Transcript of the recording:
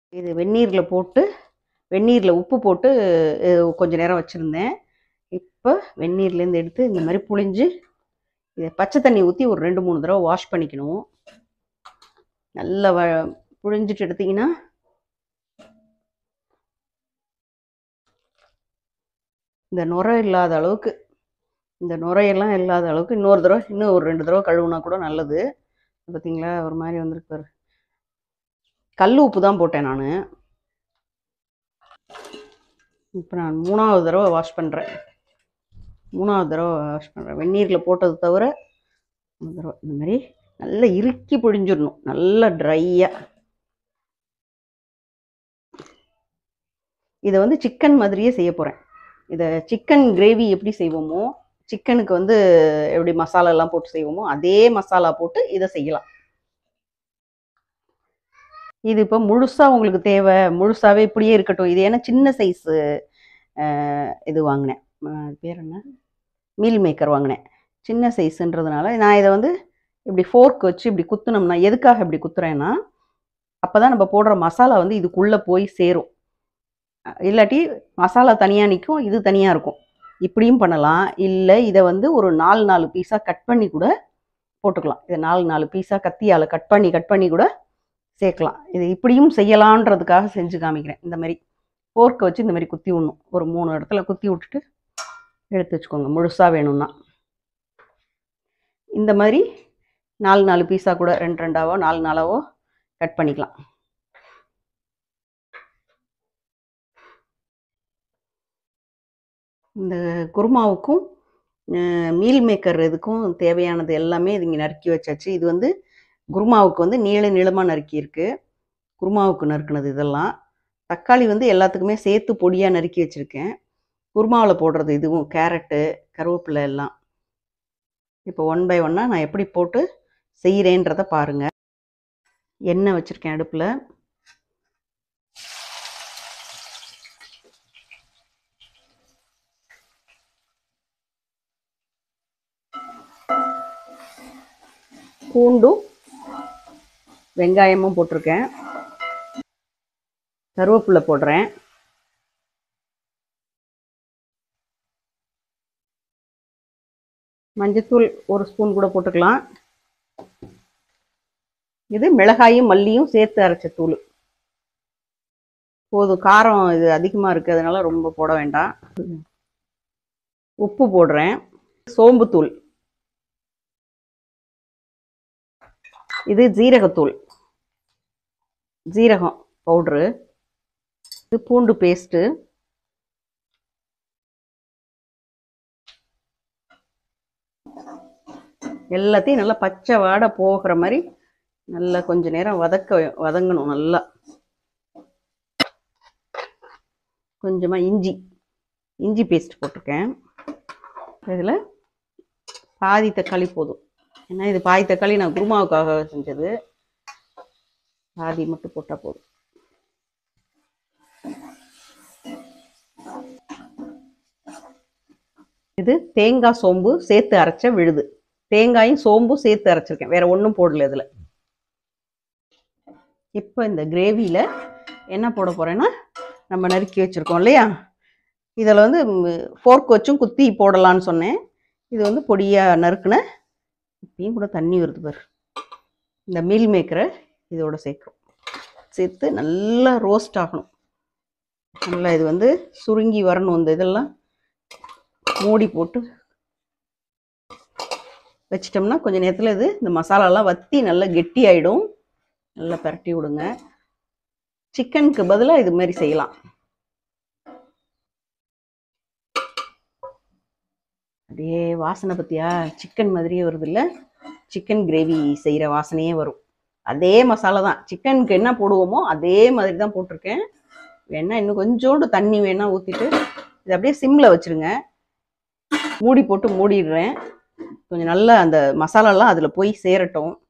இது வெந்நீரில் போட்டு வெந்நீரில் உப்பு போட்டு கொஞ்சம் நேரம் வச்சுருந்தேன். இப்போ வெந்நீர்லேருந்து எடுத்து இந்த மாதிரி புழிஞ்சு இதை பச்சை தண்ணி ஊற்றி ஒரு 2-3 தடவை வாஷ் பண்ணிக்கணும். நல்லா புழிஞ்சிட்டு எடுத்திங்கன்னா இந்த நுரை இல்லாத அளவுக்கு, இந்த நுரையெல்லாம் இல்லாத அளவுக்கு இன்னும் ஒரு 2 தடவை கழுவுனா கூட நல்லது. பார்த்தீங்களா ஒரு மாதிரி வந்துருக்கு. கல் உப்பு தான் போட்டேன் நான். இப்போ நான் 3வது தடவை வாஷ் பண்ணுறேன். வெந்நீரில் போட்டது தவிர 3 தடவை இந்த மாதிரி நல்லா இறுக்கி புழிஞ்சிடணும், நல்லா ட்ரையாக. இதை வந்து சிக்கன் மாதிரியே செய்ய போகிறேன். இதை சிக்கன் கிரேவி எப்படி செய்வோமோ, சிக்கனுக்கு எப்படி மசாலாலாம் போட்டு செய்வோமோ அதே மசாலா போட்டு இதை செய்யலாம். இது இப்போ முழுசாக உங்களுக்கு தேவை, முழுசாகவே இப்படியே இருக்கட்டும். இது ஏன்னா சின்ன சைஸு இது வாங்கினேன், பேர் என்ன, மீல் மேக்கர் வாங்கினேன். சின்ன சைஸுன்றதுனால நான் இதை இப்படி ஃபோர்க் வச்சு இப்படி குத்துனோம்னா, எதுக்காக இப்படி குத்துறேன்னா அப்போ தான் நம்ம போடுற மசாலா இதுக்குள்ளே போய் சேரும். இல்லாட்டி மசாலா தனியாக நிற்கும், இது தனியாக இருக்கும். இப்படியும் பண்ணலாம். இல்லை இதை ஒரு 4 பீஸாக கட் பண்ணி கூட போட்டுக்கலாம். இதை 4 பீஸாக கத்தியால் கட் பண்ணி கூட சேர்க்கலாம். இது இப்படியும் செய்யலான்றதுக்காக செஞ்சு காமிக்கிறேன். இந்த மாதிரி ஃபோர்க்கை வச்சு இந்த மாதிரி குத்தி விடணும். ஒரு 3 இடத்துல குத்தி விட்டுட்டு எடுத்து வச்சுக்கோங்க. முழுசாக வேணும்னா இந்த மாதிரி 4 பீஸாக கூட 2-2ஆவோ 4-4ஆவோ கட் பண்ணிக்கலாம். இந்த குருமாவுக்கும் மீல் மேக்கர் இதுக்கும் தேவையானது எல்லாமே இது இங்கே நறுக்கி வச்சாச்சு. இது குருமாவுக்கு நீளமாக நறுக்கியிருக்கு. குருமாவுக்கு நறுக்குனது இதெல்லாம். தக்காளி எல்லாத்துக்குமே சேர்த்து பொடியாக நறுக்கி வச்சுருக்கேன். குருமாவில் போடுறது இதுவும் கேரட்டு, கருவேப்பிலை எல்லாம். இப்போ 1 பை 1ஆக நான் எப்படி போட்டு செய்கிறேன்றதை பாருங்கள். எண்ணெய் வச்சுருக்கேன் அடுப்பில். பூண்டும் வெங்காயமும் போட்டிருக்கேன். கருவேப்பிலை போடுறேன். மஞ்சத்தூள் 1 ஸ்பூன் கூட போட்டுக்கலாம். இது மிளகாயும் மல்லியும் சேர்த்து அரைச்ச தூள். போதும், காரம் இது அதிகமாக இருக்குது, அதனால ரொம்ப போட வேண்டாம். உப்பு போடுறேன். சோம்புத்தூள், இது ஜீரகத்தூள், ஜீரகம் பவுட்ரு, இது பூண்டு பேஸ்ட்டு, எல்லாத்தையும் நல்லா பச்சை வாடை போகிற மாதிரி நல்லா கொஞ்ச நேரம் வதங்கணும். நல்லா கொஞ்சமாக இஞ்சி பேஸ்ட் போட்டிருக்கேன். இதில் பாதி தக்காளி போதும், ஏன்னா இது பாதி தக்காளி நான் குருமாவுக்காக செஞ்சது. பாதி மட்டும் போட்டால் போதும். இது தேங்காய் சோம்பு சேர்த்து அரைச்ச விழுது. தேங்காயும் சோம்பும் சேர்த்து அரைச்சிருக்கேன், வேற ஒன்றும் போடல இதில். இப்போ இந்த கிரேவியில் என்ன போட போகிறேன்னா, நம்ம நறுக்கி வச்சுருக்கோம் இல்லையா, இதில் ஃபோர்க் வச்சும் குத்தி போடலான்னு சொன்னேன். இது பொடியாக நறுக்குன, இப்பயும் கூட தண்ணி வருது பாரு, இந்த மீல் மேக்கரை இதோட சேர்த்து நல்லா ரோஸ்ட் ஆகணும். நல்லா இது சுருங்கி வரணும். இந்த இதெல்லாம் மூடி போட்டு வச்சிட்டோம்னா கொஞ்சம் நேரத்தில் இந்த மசாலாலாம் வற்றி நல்லா கெட்டி ஆகிடும். நல்லா பரட்டி விடுங்க. சிக்கனுக்கு பதிலாக இது மாதிரி செய்யலாம். அப்படியே வாசனை பற்றியா சிக்கன் மாதிரியே வருது இல்லை, சிக்கன் கிரேவி செய்கிற வாசனையே வரும். அதே மசாலா தான், சிக்கனுக்கு என்ன போடுவோமோ அதே மாதிரி தான் போட்டிருக்கேன். வேணா இன்னும் கொஞ்சோண்டு தண்ணி வேணால் ஊற்றிட்டு இதை அப்படியே சிம்மில் வச்சுருங்க. மூடி போட்டு மூடிடுறேன். கொஞ்சம் நல்லா அந்த மசாலாலாம் அதில் போய் சேரட்டும்.